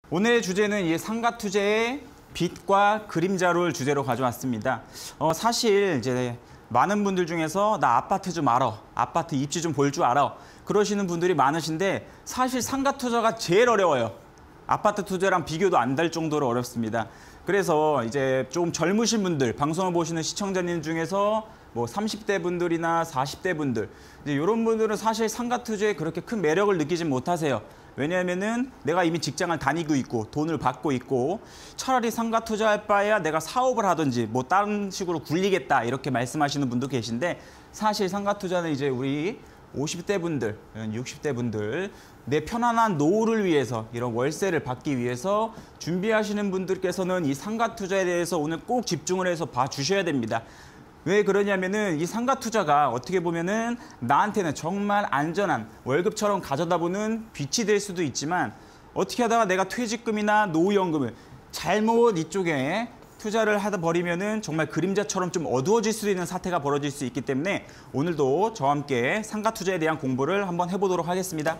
오늘의 주제는 이 상가투자의 빛과 그림자를 주제로 가져왔습니다. 사실 이제 많은 분들 중에서 나 아파트 좀 알아, 아파트 입지 좀 볼 줄 알아 그러시는 분들이 많으신데 사실 상가투자가 제일 어려워요. 아파트 투자랑 비교도 안 될 정도로 어렵습니다. 그래서 이제 좀 젊으신 분들, 방송을 보시는 시청자님 중에서 뭐 30대 분들이나 40대 분들 이제 이런 분들은 사실 상가투자에 그렇게 큰 매력을 느끼지 못하세요. 왜냐하면은 내가 이미 직장을 다니고 있고 돈을 받고 있고 차라리 상가 투자할 바에야 내가 사업을 하든지 뭐 다른 식으로 굴리겠다 이렇게 말씀하시는 분도 계신데 사실 상가 투자는 이제 우리 50대 분들, 60대 분들 내 편안한 노후를 위해서 이런 월세를 받기 위해서 준비하시는 분들께서는 이 상가 투자에 대해서 오늘 꼭 집중을 해서 봐주셔야 됩니다. 왜 그러냐면은 이 상가 투자가 어떻게 보면은 나한테는 정말 안전한 월급처럼 가져다 보는 빛이 될 수도 있지만 어떻게 하다가 내가 퇴직금이나 노후연금을 잘못 이쪽에 투자를 하다 버리면은 정말 그림자처럼 좀 어두워질 수 있는 사태가 벌어질 수 있기 때문에 오늘도 저와 함께 상가 투자에 대한 공부를 한번 해보도록 하겠습니다.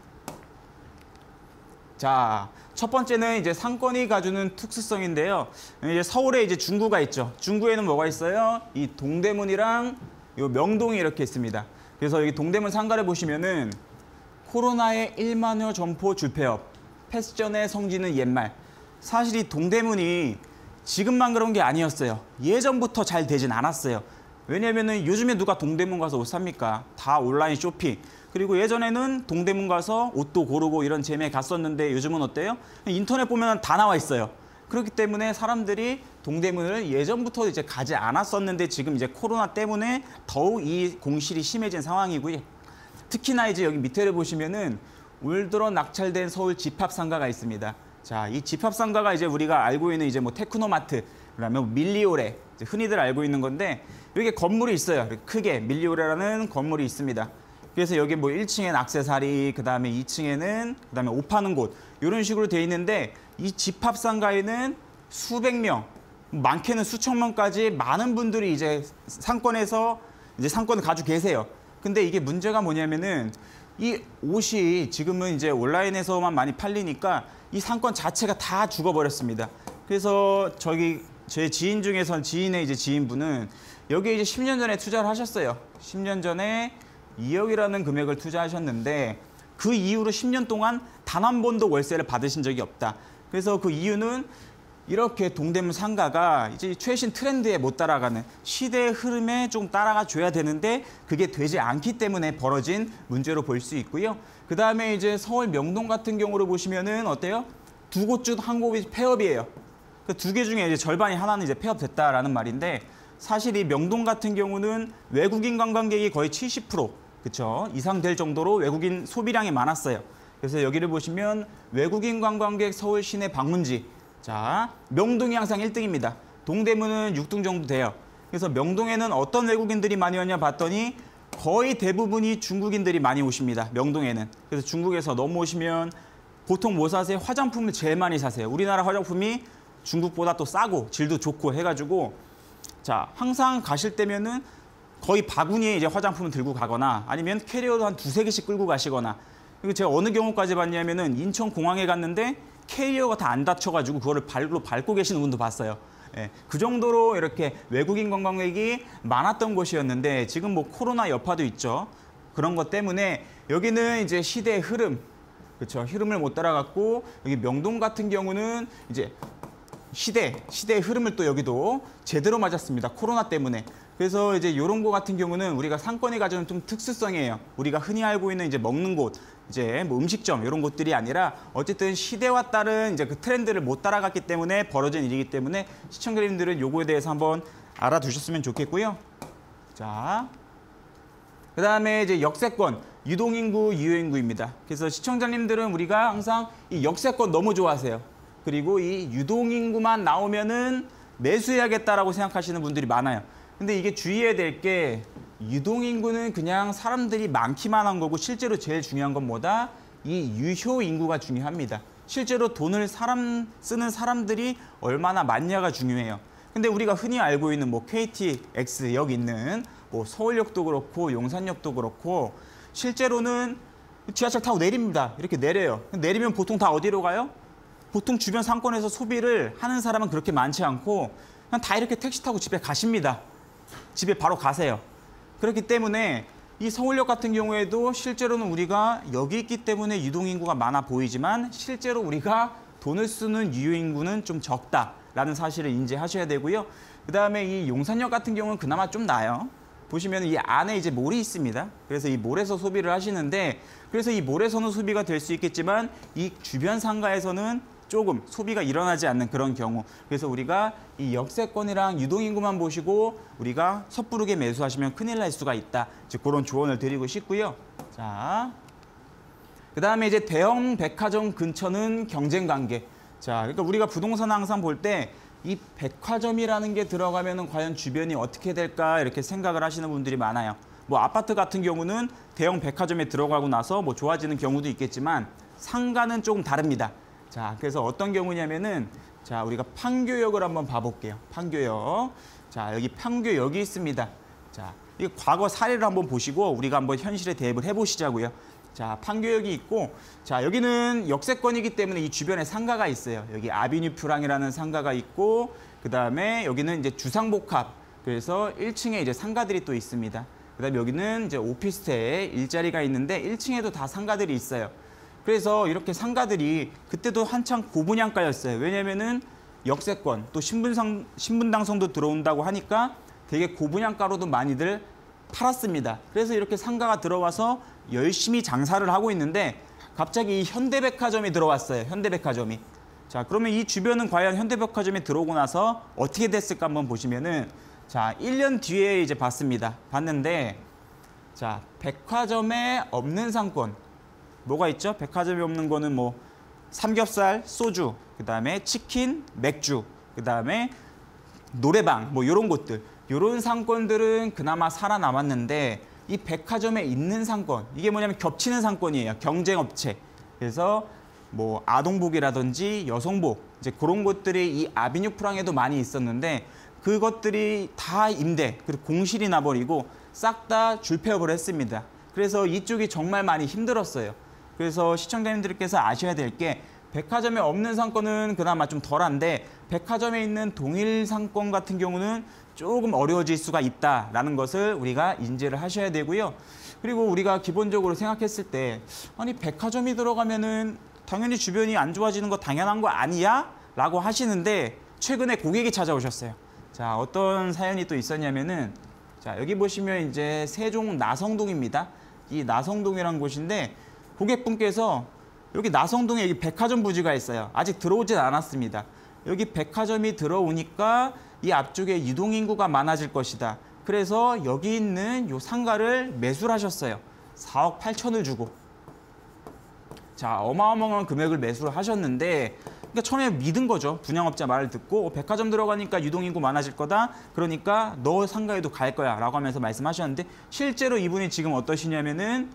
자, 첫 번째는 이제 상권이 가지는 특수성인데요. 이제 서울에 이제 중구가 있죠. 중구에는 뭐가 있어요? 이 동대문이랑 요 명동이 이렇게 있습니다. 그래서 여기 동대문 상가를 보시면은 코로나의 1만여 점포 줄폐업, 패션의 성지는 옛말. 사실 이 동대문이 지금만 그런 게 아니었어요. 예전부터 잘 되진 않았어요. 왜냐면은 요즘에 누가 동대문 가서 옷 삽니까? 다 온라인 쇼핑. 그리고 예전에는 동대문 가서 옷도 고르고 이런 재미에 갔었는데 요즘은 어때요? 인터넷 보면 다 나와 있어요. 그렇기 때문에 사람들이 동대문을 예전부터 이제 가지 않았었는데 지금 이제 코로나 때문에 더욱 이 공실이 심해진 상황이고요. 특히나 이제 여기 밑에를 보시면은 올 들어 낙찰된 서울 집합상가가 있습니다. 자, 이 집합상가가 이제 우리가 알고 있는 이제 뭐 테크노마트, 그다음에 밀리오레, 흔히들 알고 있는 건데 여기 건물이 있어요. 크게 밀리오레라는 건물이 있습니다. 그래서 여기 뭐 1층엔 액세서리, 그다음에 2층에는 그다음에 옷 파는 곳 이런 식으로 돼 있는데 이 집합상가에는 수백 명, 많게는 수천 명까지 많은 분들이 이제 상권에서 이제 상권을 가지고 계세요. 근데 이게 문제가 뭐냐면은 이 옷이 지금은 이제 온라인에서만 많이 팔리니까 이 상권 자체가 다 죽어버렸습니다. 그래서 제 지인 중에선 지인의 이제 지인분은 여기에 이제 10년 전에 투자를 하셨어요. 10년 전에 2억이라는 금액을 투자하셨는데 그 이후로 10년 동안 단 한 번도 월세를 받으신 적이 없다. 그래서 그 이유는 이렇게 동대문 상가가 이제 최신 트렌드에 못 따라가는 시대의 흐름에 좀 따라가 줘야 되는데 그게 되지 않기 때문에 벌어진 문제로 볼 수 있고요. 그 다음에 이제 서울 명동 같은 경우로 보시면은 어때요? 두 곳 중 한 곳이 폐업이에요. 그 두 개 중에 이제 절반이 하나는 이제 폐업됐다라는 말인데 사실 이 명동 같은 경우는 외국인 관광객이 거의 70% 그쵸? 이상 될 정도로 외국인 소비량이 많았어요. 그래서 여기를 보시면 외국인 관광객 서울 시내 방문지. 자, 명동이 항상 1등입니다. 동대문은 6등 정도 돼요. 그래서 명동에는 어떤 외국인들이 많이 왔냐 봤더니 거의 대부분이 중국인들이 많이 오십니다. 명동에는. 그래서 중국에서 넘어오시면 보통 뭐 사세요? 화장품을 제일 많이 사세요. 우리나라 화장품이 중국보다 또 싸고 질도 좋고 해가지고 자, 항상 가실 때면은 거의 바구니에 이제 화장품을 들고 가거나 아니면 캐리어도 한 두세 개씩 끌고 가시거나 그리고 제가 어느 경우까지 봤냐면은 인천공항에 갔는데 캐리어가 다 안 닫혀가지고 그거를 발로 밟고 계시는 분도 봤어요. 예, 그 정도로 이렇게 외국인 관광객이 많았던 곳이었는데 지금 뭐 코로나 여파도 있죠. 그런 것 때문에 여기는 이제 시대의 흐름, 그렇죠? 흐름을 못 따라갔고 여기 명동 같은 경우는 이제 시대의 흐름을 또 여기도 제대로 맞았습니다. 코로나 때문에. 그래서 이제 이런 거 같은 경우는 우리가 상권이 가지는 좀 특수성이에요. 우리가 흔히 알고 있는 이제 먹는 곳, 이제 뭐 음식점 이런 곳들이 아니라 어쨌든 시대와 따른 이제 그 트렌드를 못 따라갔기 때문에 벌어진 일이기 때문에 시청자님들은 요거에 대해서 한번 알아두셨으면 좋겠고요. 자, 그다음에 이제 역세권, 유동인구, 유효인구입니다. 그래서 시청자님들은 우리가 항상 이 역세권 너무 좋아하세요. 그리고 이 유동인구만 나오면은 매수해야겠다라고 생각하시는 분들이 많아요. 근데 이게 주의해야 될 게 유동인구는 그냥 사람들이 많기만 한 거고 실제로 제일 중요한 건 뭐다? 이 유효인구가 중요합니다. 실제로 돈을 쓰는 사람들이 얼마나 많냐가 중요해요. 근데 우리가 흔히 알고 있는 뭐 KTX역 있는 뭐 서울역도 그렇고 용산역도 그렇고 실제로는 지하철 타고 내립니다. 이렇게 내려요. 내리면 보통 다 어디로 가요? 보통 주변 상권에서 소비를 하는 사람은 그렇게 많지 않고 그냥 다 이렇게 택시 타고 집에 가십니다. 집에 바로 가세요. 그렇기 때문에 이 서울역 같은 경우에도 실제로는 우리가 여기 있기 때문에 유동인구가 많아 보이지만 실제로 우리가 돈을 쓰는 유효인구는 좀 적다라는 사실을 인지하셔야 되고요. 그다음에 이 용산역 같은 경우는 그나마 좀 나아요. 보시면 이 안에 이제 몰이 있습니다. 그래서 이 몰에서 소비를 하시는데 그래서 이 몰에서는 소비가 될 수 있겠지만 이 주변 상가에서는 조금 소비가 일어나지 않는 그런 경우. 그래서 우리가 이 역세권이랑 유동인구만 보시고 우리가 섣부르게 매수하시면 큰일 날 수가 있다. 즉 그런 조언을 드리고 싶고요. 자, 그다음에 이제 대형 백화점 근처는 경쟁 관계. 자, 그러니까 우리가 부동산 항상 볼 때 이 백화점이라는 게 들어가면은 과연 주변이 어떻게 될까 이렇게 생각을 하시는 분들이 많아요. 뭐 아파트 같은 경우는 대형 백화점에 들어가고 나서 뭐 좋아지는 경우도 있겠지만 상가는 조금 다릅니다. 자, 그래서 어떤 경우냐면은 자, 우리가 판교역을 한번 봐볼게요. 판교역. 자, 여기 판교역이 있습니다. 자, 이 과거 사례를 한번 보시고 우리가 한번 현실에 대입을 해보시자고요. 자, 판교역이 있고, 자, 여기는 역세권이기 때문에 이 주변에 상가가 있어요. 여기 아비뉴 퓨랑이라는 상가가 있고, 그 다음에 여기는 이제 주상복합. 그래서 1층에 이제 상가들이 또 있습니다. 그 다음에 여기는 이제 오피스텔 일자리가 있는데 1층에도 다 상가들이 있어요. 그래서 이렇게 상가들이 그때도 한창 고분양가였어요. 왜냐면은 역세권 또 신분당성도 들어온다고 하니까 되게 고분양가로도 많이들 팔았습니다. 그래서 이렇게 상가가 들어와서 열심히 장사를 하고 있는데 갑자기 이 현대백화점이 들어왔어요. 현대백화점이. 자, 그러면 이 주변은 과연 현대백화점이 들어오고 나서 어떻게 됐을까 한번 보시면은 자, 1년 뒤에 이제 봤는데 자, 백화점에 없는 상권 뭐가 있죠? 백화점이 없는 거는 뭐 삼겹살, 소주, 그다음에 치킨, 맥주, 그다음에 노래방 뭐 이런 곳들. 이런 상권들은 그나마 살아남았는데 이 백화점에 있는 상권, 이게 뭐냐면 겹치는 상권이에요. 경쟁업체. 그래서 뭐 아동복이라든지 여성복, 이제 그런 것들이 이 아비뉴 프랑에도 많이 있었는데 그것들이 다 임대, 그리고 공실이 나버리고 싹 다 줄폐업을 했습니다. 그래서 이쪽이 정말 많이 힘들었어요. 그래서 시청자님들께서 아셔야 될 게 백화점에 없는 상권은 그나마 좀 덜한데 백화점에 있는 동일 상권 같은 경우는 조금 어려워질 수가 있다라는 것을 우리가 인지를 하셔야 되고요. 그리고 우리가 기본적으로 생각했을 때 아니 백화점이 들어가면은 당연히 주변이 안 좋아지는 거 당연한 거 아니야? 라고 하시는데 최근에 고객이 찾아오셨어요. 자, 어떤 사연이 또 있었냐면은 자, 여기 보시면 이제 세종 나성동입니다. 이 나성동이라는 곳인데 고객분께서 여기 나성동에 여기 백화점 부지가 있어요. 아직 들어오진 않았습니다. 여기 백화점이 들어오니까 이 앞쪽에 유동인구가 많아질 것이다. 그래서 여기 있는 요 상가를 매수를 하셨어요. 4억 8천을 주고. 자, 어마어마한 금액을 매수를 하셨는데 그러니까 처음에 믿은 거죠. 분양업자 말을 듣고 백화점 들어가니까 유동인구 많아질 거다. 그러니까 너 상가에도 갈 거야 라고 하면서 말씀하셨는데 실제로 이분이 지금 어떠시냐면은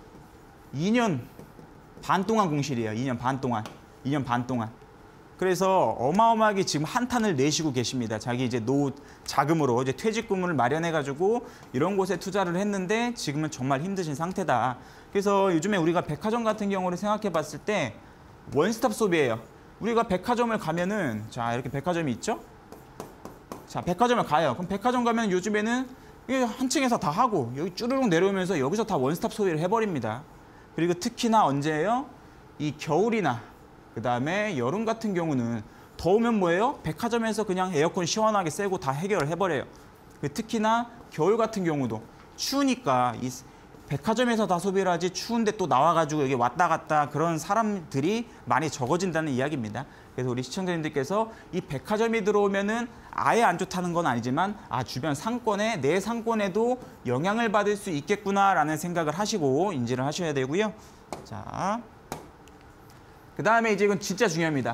2년 반 동안 공실이에요. 2년 반 동안. 2년 반 동안. 그래서 어마어마하게 지금 한탄을 내시고 계십니다. 자기 이제 노후 자금으로 이제 퇴직금을 마련해가지고 이런 곳에 투자를 했는데 지금은 정말 힘드신 상태다. 그래서 요즘에 우리가 백화점 같은 경우를 생각해 봤을 때 원스톱 숍이에요. 우리가 백화점을 가면은 자, 이렇게 백화점이 있죠? 자, 백화점을 가요. 그럼 백화점 가면 요즘에는 한 층에서 다 하고 여기 쭈르륵 내려오면서 여기서 다 원스톱 소비를 해버립니다. 그리고 특히나 언제예요? 이 겨울이나 그다음에 여름 같은 경우는 더우면 뭐예요? 백화점에서 그냥 에어컨 시원하게 쐬고 다 해결을 해버려요. 특히나 겨울 같은 경우도 추우니까 이 백화점에서 다 소비를 하지 추운데 또 나와가지고 여기 왔다 갔다 그런 사람들이 많이 적어진다는 이야기입니다. 그래서 우리 시청자님들께서 이 백화점이 들어오면은 아예 안 좋다는 건 아니지만 아, 주변 상권에 내 상권에도 영향을 받을 수 있겠구나라는 생각을 하시고 인지를 하셔야 되고요. 자, 그 다음에 이제 이건 진짜 중요합니다.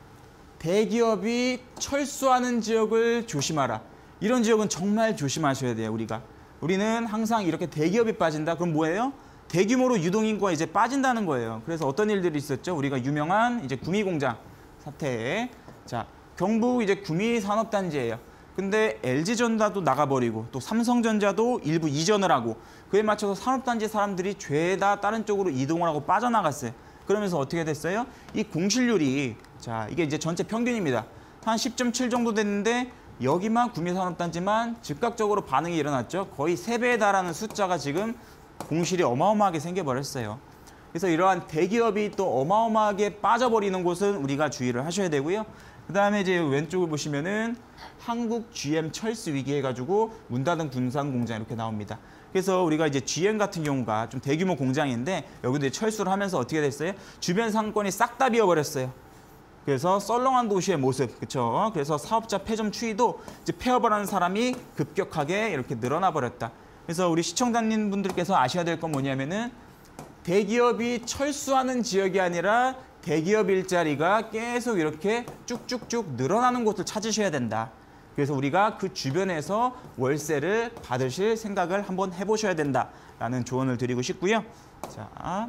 대기업이 철수하는 지역을 조심하라. 이런 지역은 정말 조심하셔야 돼요. 우리는 항상 이렇게 대기업이 빠진다. 그럼 뭐예요? 대규모로 유동인구가 이제 빠진다는 거예요. 그래서 어떤 일들이 있었죠? 우리가 유명한 이제 구미공장 사태. 자, 경북 이제 구미 산업단지예요. 근데 LG전자도 나가버리고 또 삼성전자도 일부 이전을 하고 그에 맞춰서 산업단지 사람들이 죄다 다른 쪽으로 이동을 하고 빠져나갔어요. 그러면서 어떻게 됐어요? 이 공실률이 자, 이게 이제 전체 평균입니다. 한 10.7 정도 됐는데 여기만 구미산업단지만 즉각적으로 반응이 일어났죠. 거의 3배에 달하는 숫자가 지금 공실이 어마어마하게 생겨버렸어요. 그래서 이러한 대기업이 또 어마어마하게 빠져버리는 곳은 우리가 주의를 하셔야 되고요. 그 다음에 이제 왼쪽을 보시면은 한국 GM 철수 위기 해가지고 문 닫은 군산 공장 이렇게 나옵니다. 그래서 우리가 이제 GM 같은 경우가 좀 대규모 공장인데 여기도 철수를 하면서 어떻게 됐어요? 주변 상권이 싹 다 비어버렸어요. 그래서 썰렁한 도시의 모습, 그렇죠? 그래서 사업자 폐점 추이도 이제 폐업을 하는 사람이 급격하게 이렇게 늘어나 버렸다. 그래서 우리 시청자님 분들께서 아셔야 될 건 뭐냐면은 대기업이 철수하는 지역이 아니라 대기업 일자리가 계속 이렇게 쭉쭉쭉 늘어나는 곳을 찾으셔야 된다. 그래서 우리가 그 주변에서 월세를 받으실 생각을 한번 해보셔야 된다라는 조언을 드리고 싶고요. 자,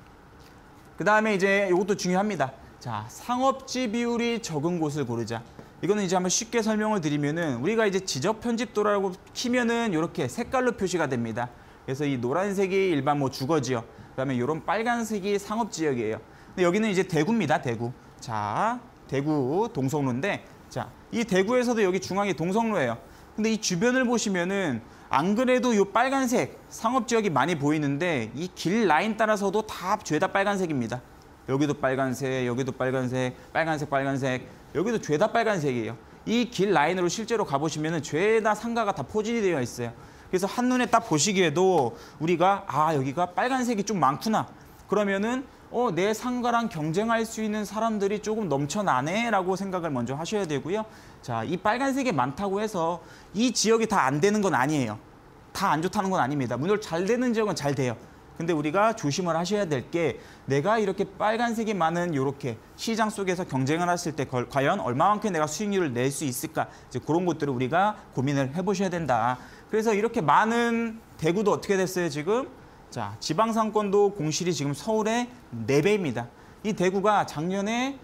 그 다음에 이제 이것도 중요합니다. 자, 상업지 비율이 적은 곳을 고르자. 이거는 이제 한번 쉽게 설명을 드리면은 우리가 이제 지적 편집도라고 키면은 이렇게 색깔로 표시가 됩니다. 그래서 이 노란색이 일반 뭐 주거지역, 그다음에 이런 빨간색이 상업지역이에요. 근데 여기는 이제 대구입니다, 대구. 자, 대구 동성로인데, 자, 이 대구에서도 여기 중앙이 동성로예요. 근데 이 주변을 보시면은 안 그래도 이 빨간색 상업지역이 많이 보이는데 이 길 라인 따라서도 다 죄다 빨간색입니다. 여기도 빨간색, 여기도 빨간색, 빨간색, 빨간색, 여기도 죄다 빨간색이에요. 이 길 라인으로 실제로 가보시면은 죄다 상가가 다 포진이 되어 있어요. 그래서 한눈에 딱 보시기에도 우리가 여기가 빨간색이 좀 많구나. 그러면은 내 상가랑 경쟁할 수 있는 사람들이 조금 넘쳐나네 라고 생각을 먼저 하셔야 되고요. 자, 이 빨간색이 많다고 해서 이 지역이 다 안 되는 건 아니에요. 다 안 좋다는 건 아닙니다. 물론 잘 되는 지역은 잘 돼요. 근데 우리가 조심을 하셔야 될 게 내가 이렇게 빨간색이 많은 이렇게 시장 속에서 경쟁을 했을 때 과연 얼마만큼 내가 수익률을 낼 수 있을까? 이제 그런 것들을 우리가 고민을 해보셔야 된다. 그래서 이렇게 많은 대구도 어떻게 됐어요, 지금? 자, 지방상권도 공실이 지금 서울의 4배입니다. 이 대구가 작년에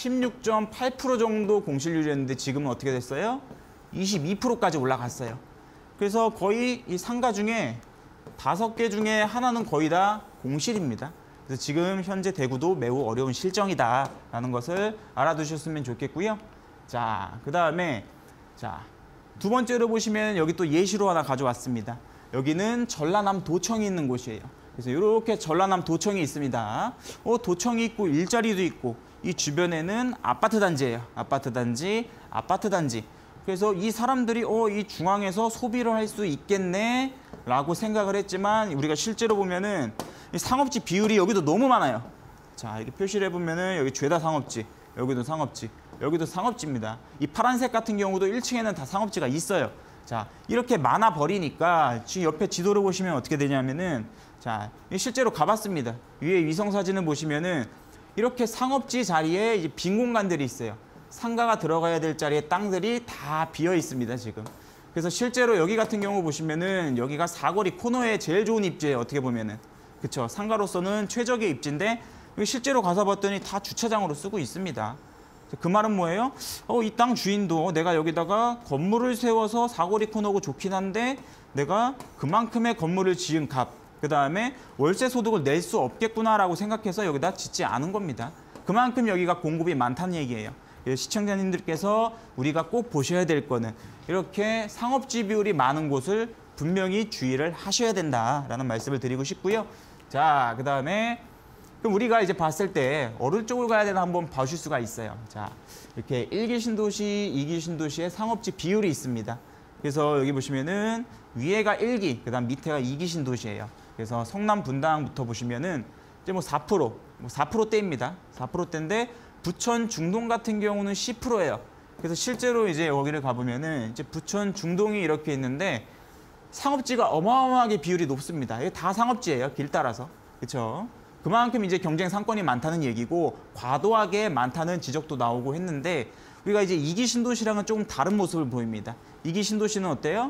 16.8% 정도 공실률이었는데 지금은 어떻게 됐어요? 22%까지 올라갔어요. 그래서 거의 이 상가 중에 5개 중에 하나는 거의 다 공실입니다. 그래서 지금 현재 대구도 매우 어려운 실정이다라는 것을 알아두셨으면 좋겠고요. 자, 그 다음에 자, 두 번째로 보시면 여기 또 예시로 하나 가져왔습니다. 여기는 전라남 도청이 있는 곳이에요. 그래서 이렇게 전라남 도청이 있습니다. 도청이 있고 일자리도 있고 이 주변에는 아파트 단지예요. 아파트 단지, 아파트 단지. 그래서 이 사람들이 이 중앙에서 소비를 할 수 있겠네 라고 생각을 했지만 우리가 실제로 보면은 이 상업지 비율이 여기도 너무 많아요. 자, 이렇게 표시를 해보면은 여기 죄다 상업지, 여기도 상업지, 여기도 상업지입니다. 이 파란색 같은 경우도 1층에는 다 상업지가 있어요. 자, 이렇게 많아 버리니까 지금 옆에 지도를 보시면 어떻게 되냐면은 자, 실제로 가봤습니다. 위에 위성 사진을 보시면은 이렇게 상업지 자리에 이제 빈 공간들이 있어요. 상가가 들어가야 될 자리에 땅들이 다 비어 있습니다, 지금. 그래서 실제로 여기 같은 경우 보시면은 여기가 사거리 코너에 제일 좋은 입지예요, 어떻게 보면은. 그쵸? 상가로서는 최적의 입지인데 여기 실제로 가서 봤더니 다 주차장으로 쓰고 있습니다. 그 말은 뭐예요? 이 땅 주인도 내가 여기다가 건물을 세워서 사거리 코너고 좋긴 한데 내가 그만큼의 건물을 지은 값, 그 다음에 월세 소득을 낼 수 없겠구나라고 생각해서 여기다 짓지 않은 겁니다. 그만큼 여기가 공급이 많다는 얘기예요. 시청자님들께서 우리가 꼭 보셔야 될 거는 이렇게 상업지 비율이 많은 곳을 분명히 주의를 하셔야 된다라는 말씀을 드리고 싶고요. 자, 그 다음에 그럼 우리가 이제 봤을 때 어느 쪽을 가야 되나 한번 보실 수가 있어요. 자, 이렇게 1기 신도시, 2기 신도시의 상업지 비율이 있습니다. 그래서 여기 보시면은 위에가 1기, 그다음 밑에가 2기 신도시예요. 그래서 성남 분당부터 보시면은 이제 뭐 4%대입니다. 4%대인데 부천 중동 같은 경우는 10%예요. 그래서 실제로 이제 여기를 가보면은 이제 부천 중동이 이렇게 있는데 상업지가 어마어마하게 비율이 높습니다. 이게 다 상업지예요. 길 따라서. 그렇죠? 그만큼 이제 경쟁 상권이 많다는 얘기고 과도하게 많다는 지적도 나오고 했는데 우리가 이제 2기 신도시랑은 조금 다른 모습을 보입니다. 2기 신도시는 어때요?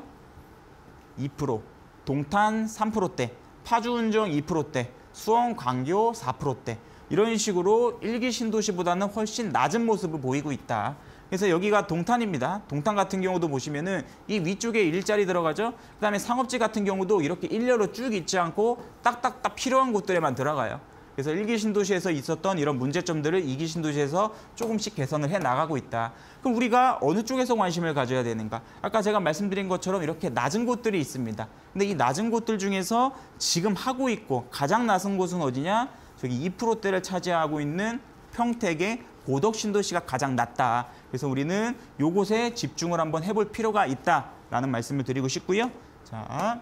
2%, 동탄 3%대, 파주운정 2%대, 수원, 광교 4%대 이런 식으로 1기 신도시보다는 훨씬 낮은 모습을 보이고 있다. 그래서 여기가 동탄입니다. 동탄 같은 경우도 보시면은 이 위쪽에 일자리 들어가죠. 그다음에 상업지 같은 경우도 이렇게 일렬로 쭉 있지 않고 딱딱딱 필요한 곳들에만 들어가요. 그래서 1기 신도시에서 있었던 이런 문제점들을 2기 신도시에서 조금씩 개선을 해 나가고 있다. 그럼 우리가 어느 쪽에서 관심을 가져야 되는가? 아까 제가 말씀드린 것처럼 이렇게 낮은 곳들이 있습니다. 근데 이 낮은 곳들 중에서 지금 하고 있고 가장 낮은 곳은 어디냐? 저기 2%대를 차지하고 있는 평택의 고덕 신도시가 가장 낮다. 그래서 우리는 이곳에 집중을 한번 해볼 필요가 있다라는 말씀을 드리고 싶고요. 자,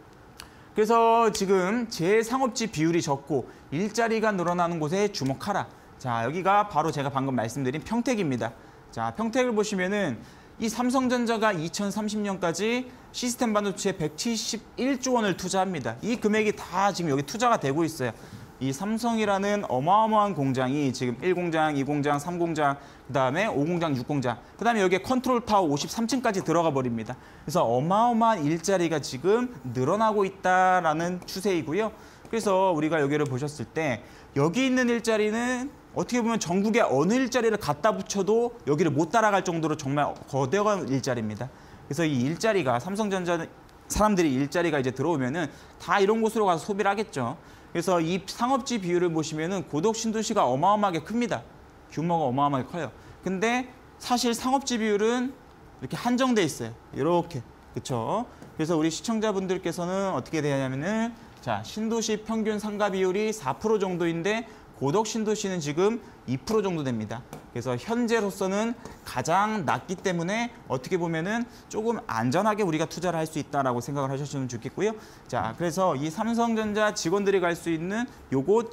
그래서 지금 제상업지 비율이 적고 일자리가 늘어나는 곳에 주목하라. 자, 여기가 바로 제가 방금 말씀드린 평택입니다. 자, 평택을 보시면은 이 삼성전자가 2030년까지 시스템 반도체에 171조 원을 투자합니다. 이 금액이 다 지금 여기 투자가 되고 있어요. 이 삼성이라는 어마어마한 공장이 지금 1공장, 2공장, 3공장, 그다음에 5공장, 6공장, 그다음에 여기에 컨트롤 타워 53층까지 들어가 버립니다. 그래서 어마어마한 일자리가 지금 늘어나고 있다라는 추세이고요. 그래서 우리가 여기를 보셨을 때 여기 있는 일자리는 어떻게 보면 전국의 어느 일자리를 갖다 붙여도 여기를 못 따라갈 정도로 정말 거대한 일자리입니다. 그래서 이 일자리가 삼성전자 사람들이 일자리가 이제 들어오면은 다 이런 곳으로 가서 소비를 하겠죠. 그래서 이 상업지 비율을 보시면은 고덕 신도시가 어마어마하게 큽니다. 규모가 어마어마하게 커요. 근데 사실 상업지 비율은 이렇게 한정돼 있어요. 이렇게. 그렇죠? 그래서 우리 시청자분들께서는 어떻게 되냐면은 자, 신도시 평균 상가 비율이 4% 정도인데 고덕 신도시는 지금 2% 정도 됩니다. 그래서 현재로서는 가장 낮기 때문에 어떻게 보면은 조금 안전하게 우리가 투자를 할 수 있다라고 생각을 하셨으면 좋겠고요. 자, 그래서 이 삼성전자 직원들이 갈 수 있는 요곳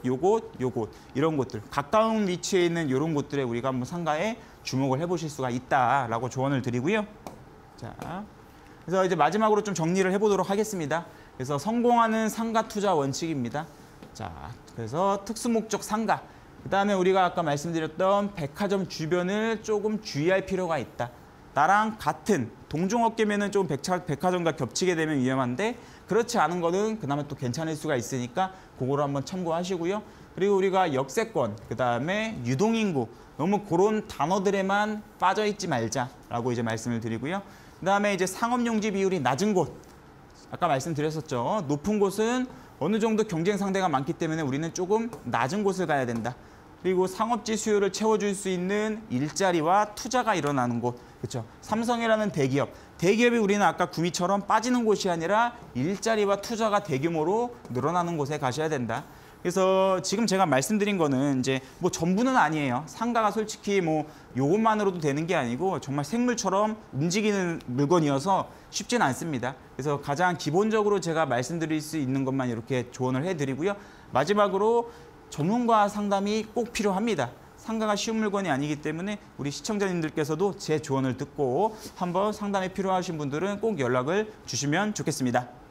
이런 곳들 가까운 위치에 있는 이런 곳들에 우리가 한번 상가에 주목을 해보실 수가 있다라고 조언을 드리고요. 자, 그래서 이제 마지막으로 좀 정리를 해보도록 하겠습니다. 그래서 성공하는 상가 투자 원칙입니다. 자, 그래서 특수목적 상가, 그다음에 우리가 아까 말씀드렸던 백화점 주변을 조금 주의할 필요가 있다. 나랑 같은 동종업계면은 좀 백화점과 겹치게 되면 위험한데 그렇지 않은 거는 그나마 또 괜찮을 수가 있으니까 그거를 한번 참고하시고요. 그리고 우리가 역세권, 그다음에 유동인구, 너무 그런 단어들에만 빠져 있지 말자라고 이제 말씀을 드리고요. 그다음에 이제 상업용지 비율이 낮은 곳, 아까 말씀드렸었죠. 높은 곳은 어느 정도 경쟁 상대가 많기 때문에 우리는 조금 낮은 곳을 가야 된다. 그리고 상업지 수요를 채워줄 수 있는 일자리와 투자가 일어나는 곳. 그렇죠? 삼성이라는 대기업. 대기업이 우리는 아까 구미처럼 빠지는 곳이 아니라 일자리와 투자가 대규모로 늘어나는 곳에 가셔야 된다. 그래서 지금 제가 말씀드린 거는 이제 뭐 전부는 아니에요. 상가가 솔직히 뭐 요것만으로도 되는 게 아니고 정말 생물처럼 움직이는 물건이어서 쉽지는 않습니다. 그래서 가장 기본적으로 제가 말씀드릴 수 있는 것만 이렇게 조언을 해드리고요. 마지막으로 전문가 상담이 꼭 필요합니다. 상가가 쉬운 물건이 아니기 때문에 우리 시청자님들께서도 제 조언을 듣고 한번 상담이 필요하신 분들은 꼭 연락을 주시면 좋겠습니다.